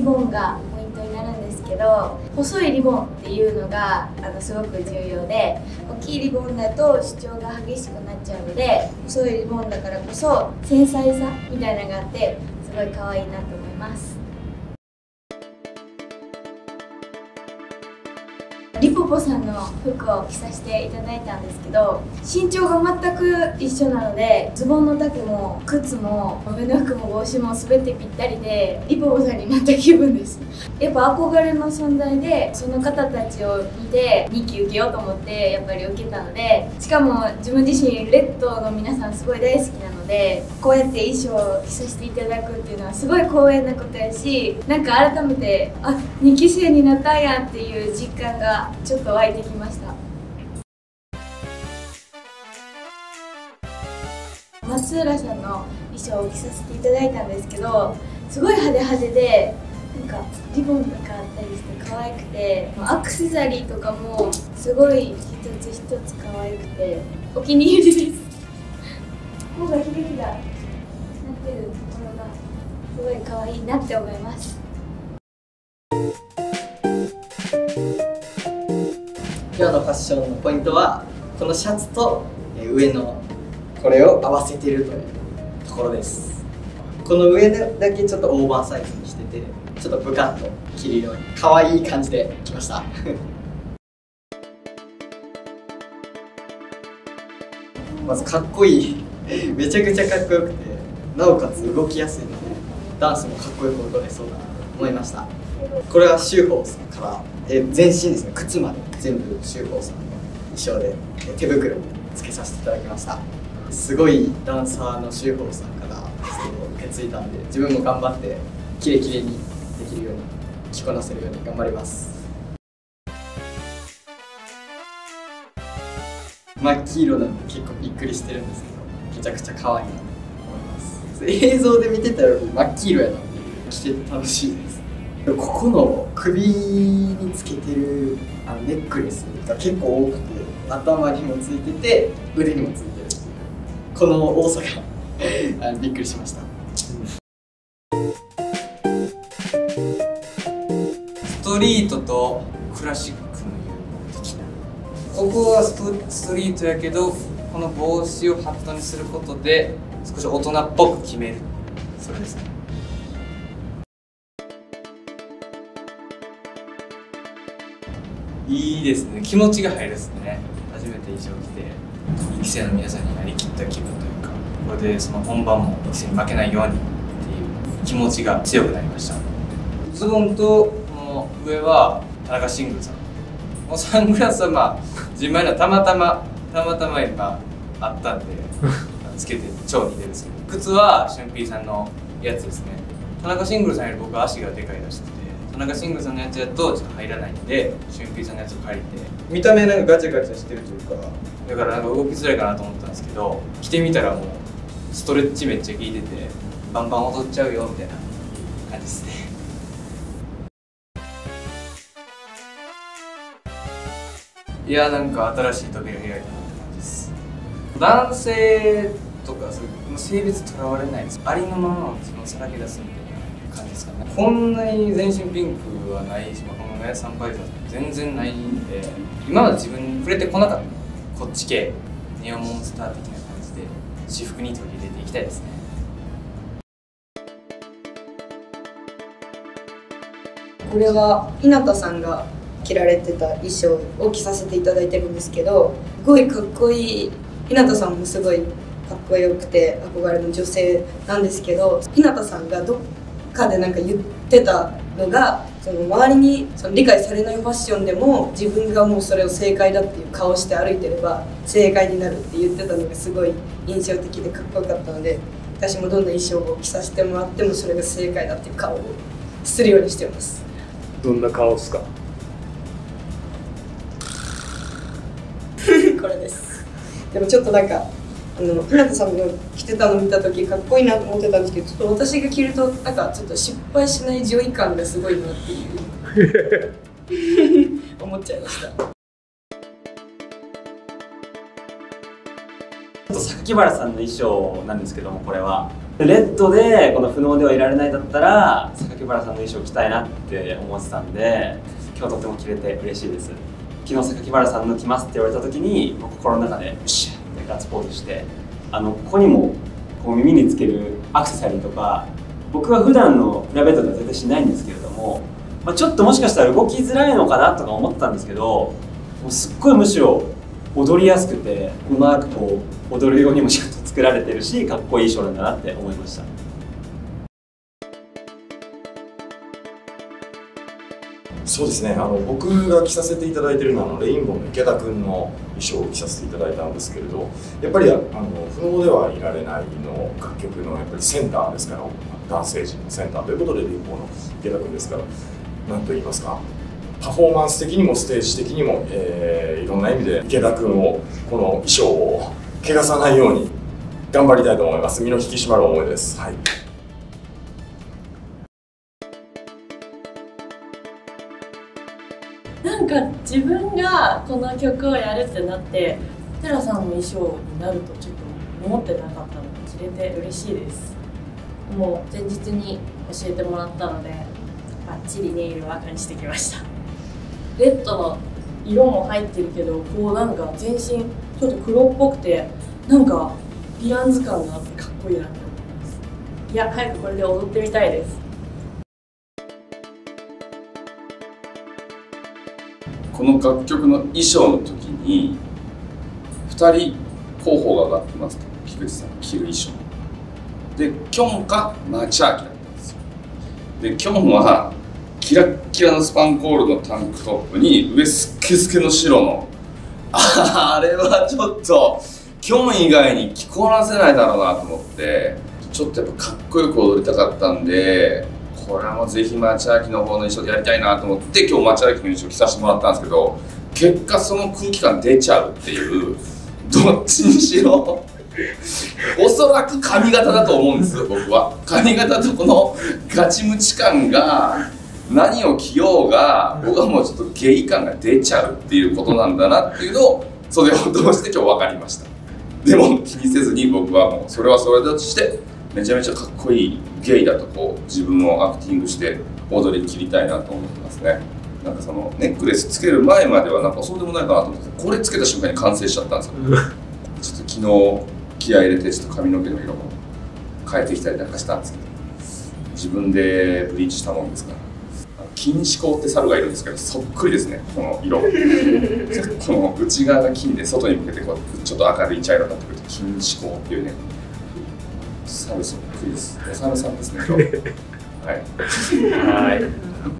ボンがポイントになるんですけど、細いリボンっていうのがすごく重要で、大きいリボンだと主張が激しくなっちゃうので、細いリボンだからこそ繊細さみたいなのがあってすごい可愛いなと思います。リポポさんの服を着させていただいたんですけど、身長が全く一緒なので、ズボンの丈も靴も上の服も帽子も全てぴったりで、リポポさんになった気分です。やっぱ憧れの存在で、その方たちを見て2期受けようと思ってやっぱり受けたので、しかも自分自身レッドの皆さんすごい大好きなので、こうやって衣装を着させていただくっていうのはすごい光栄なことやし、なんか改めて2期生になったんやっていう実感がちょっと湧いてきました。松浦さんの衣装を着させていただいたんですけど、すごい派手派手で、なんかリボンとかあったりして可愛くて、アクセサリーとかもすごい一つ一つ可愛くてお気に入りです。頬がキラキラなってるところがすごい可愛いなって思います。 今日のファッションのポイントは、このシャツと上のこれを合わせているというところです。この上だけちょっとオーバーサイズにしてて、ちょっとブカッと着るように可愛い感じで着ました。まずかっこいい。めちゃくちゃかっこよくて、なおかつ動きやすいのでダンスもかっこよく踊れそうだなと思いました。これは修法さんから全身ですね、靴まで全部修法さんの衣装で手袋をつけさせていただきました。すごいダンサーの修法さんから受け継いだんで、自分も頑張ってキレキレにできるように着こなせるように頑張ります。真っ黄色なんで結構びっくりしてるんですけど、めちゃくちゃ可愛いなと思います。映像で見てたより真っ黄色やなって着てて楽しいです。ここの首につけてるネックレスが結構多くて、頭にもついてて腕にもついてるっていう、この多さがびっくりしました。 ストリートとクラシックの融合的な、ここはストリートやけど、この帽子をハットにすることで少し大人っぽく決める、それですね。いいですね、気持ちが入るですね。初めて衣装着て2期生の皆さんになりきった気分というか、これでその本番も2期生に負けないようにっていう気持ちが強くなりました。ズボンとこの上は田中慎吾さん、もうサングラスは自前のたまたま今あったんでつけて超似てるんですけど、靴は俊平さんのやつですね。田中慎吾さんより僕は足がでかいらしくて、田中慎吾さんのやつやとちょっと入らないんで、俊平さんのやつを借りて、見た目なんかガチャガチャしてるというか、だからなんか動きづらいかなと思ったんですけど、着てみたらもうストレッチめっちゃ効いてて、バンバン踊っちゃうよみたいな感じですね。いや、なんか新しい扉開いたなって感じです。男性とかそういう性別とらわれないです。ありのままをそのさらけ出すみたいな感じですかね。こんなに全身ピンクはないし、このねサンバイザー全然ないんで、今まで自分に触れてこなかったこっち系ネオモンスター的な感じで私服に取り入れていきたいですね。 これは日向さんが着られてた衣装を着させていただいてるんですけど、すごいかっこいい。日向さんもすごいかっこよくて憧れの女性なんですけど、日向さんがどっかでなんか言ってたのが、その周りにその理解されないファッションでも自分がもうそれを正解だっていう顔して歩いてれば正解になるって言ってたのがすごい印象的でかっこよかったので、私もどんな衣装を着させてもらってもそれが正解だっていう顔をするようにしてます。 どんな顔ですか？ これです。でもちょっとなんか日向さんの着てたの見た時かっこいいなと思ってたんですけど、ちょっと私が着るとなんかちょっと失敗しない女医感がすごいなっていう思っちゃいました。 榊原さんの衣装なんですけども、これはレッドでこの不能ではいられないだったら榊原さんの衣装着たいなって思ってたんで、今日とても着れて嬉しいです。昨日榊原さんの着ますって言われた時に心の中でよっしゃってガッツポーズして、ここにもこう耳につけるアクセサリーとか、僕は普段のプライベートでは絶対しないんですけれども、ちょっともしかしたら動きづらいのかなとか思ったんですけど、もうすっごいむしろ踊りやすくて、うまくこう踊るようにもちゃんと作られてるし、かっこいい衣装なんだなって思いました。 そうですね、僕が着させていただいているのはレインボーの池田君の衣装を着させていただいたんですけれど、やっぱり不能ではいられないの楽曲のやっぱりセンターですから、男性陣のセンターということでレインボーの池田君ですから、何と言いますか、パフォーマンス的にもステージ的にも、いろんな意味で池田君をこの衣装を汚さないように頑張りたいと思います。身の引き締まる思いです。はい。 なんか自分がこの曲をやるってなってテラさんの衣装になるとちょっと思ってなかったので着れて嬉しいです。もう前日に教えてもらったのでバッチリネイルは赤にしてきました。レッドの色も入ってるけど、こうなんか全身ちょっと黒っぽくてなんかヴィランズ感があってかっこいいなって思います。いや、早くこれで踊ってみたいです。 この楽曲の衣装の時に2人候補が上がってますと、菊池さんが着る衣装で、キョンかマチャーキだったんですよ。でキョンはキラッキラのスパンコールのタンクトップに上スッケスケの白のあれはちょっとキョン以外に着こなせないだろうなと思って、ちょっとやっぱかっこよく踊りたかったんで、これはもうぜひ町明の方の衣装でやりたいなと思って今日町明の衣装着させてもらったんですけど、結果その空気感出ちゃうっていう、どっちにしろおそらく髪型だと思うんですよ。僕は髪型とこのガチムチ感が何を着ようが、僕はもうちょっとゲイ感が出ちゃうっていうことなんだなっていうのを袖を通して今日分かりました。でも気にせずに僕はもうそれはそれだとしてめちゃめちゃかっこいいゲイだとこう自分をアクティングして踊り切りたいなと思ってますね。なんかそのネックレスつける前まではなんかそうでもないかなと思って、これつけた瞬間に完成しちゃったんですよ。ちょっと昨日気合い入れてちょっと髪の毛の色も変えてきたりなんかしたんですけど、自分でブリーチしたもんですから。金糸香って猿がいるんですけど、そっくりですね、この色。この内側が金で外に向けてこうちょっと明るい茶色になってくると金糸香っていうね、猿そっくりです。お猿さんですね、今日。はい。